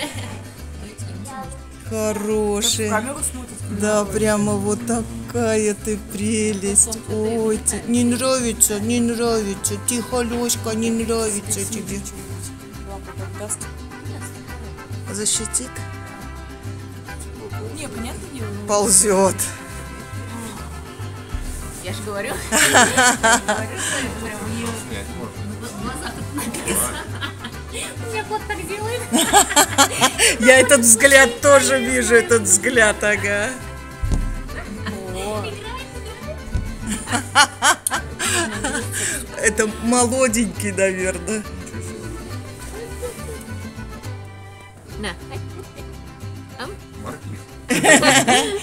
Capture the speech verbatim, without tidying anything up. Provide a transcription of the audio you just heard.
Хороший. Да, прямо вот такая ты прелесть. Ой, ты... не нравится, не нравится. Тихо, Лёшка, не нравится тебе. Защитит? Не, понятно дело. Ползет. Я же говорю. У меня кот так делает. Я этот взгляд тоже вижу, этот взгляд, ага. Это молоденький, наверное. На.